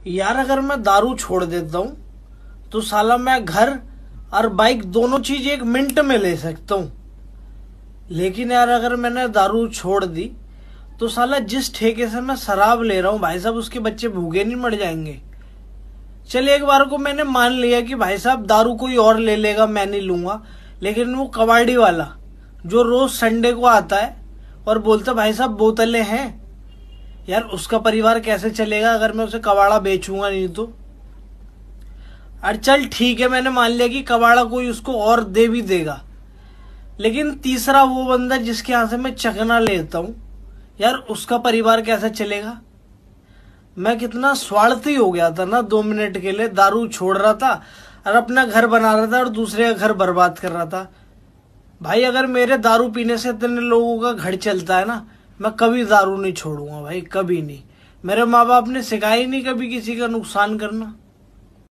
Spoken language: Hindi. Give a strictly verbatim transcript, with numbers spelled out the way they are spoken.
यार अगर मैं दारू छोड़ देता हूँ तो साला मैं घर और बाइक दोनों चीज एक मिनट में ले सकता हूँ। लेकिन यार अगर मैंने दारू छोड़ दी तो साला जिस ठेके से मैं शराब ले रहा हूँ भाई साहब, उसके बच्चे भूखे नहीं मर जाएंगे। चलिए एक बार को मैंने मान लिया कि भाई साहब दारू कोई और ले लेगा, मैं नहीं लूंगा, लेकिन वो कबाड़ी वाला जो रोज संडे को आता है और बोलता भाई साहब बोतलें हैं, यार उसका परिवार कैसे चलेगा अगर मैं उसे कबाड़ा बेचूंगा नहीं तो। अरे चल ठीक है, मैंने मान लिया कि कबाड़ा कोई उसको और दे भी देगा, लेकिन तीसरा वो बंदा जिसके यहां से मैं चकना लेता हूं, यार उसका परिवार कैसे चलेगा। मैं कितना स्वार्थी हो गया था ना, दो मिनट के लिए दारू छोड़ रहा था और अपना घर बना रहा था और दूसरे का घर बर्बाद कर रहा था। भाई अगर मेरे दारू पीने से इतने लोगों का घर चलता है ना, मैं कभी दारू नहीं छोड़ूंगा भाई, कभी नहीं। मेरे माँ बाप ने सिखाया ही नहीं कभी किसी का नुकसान करना।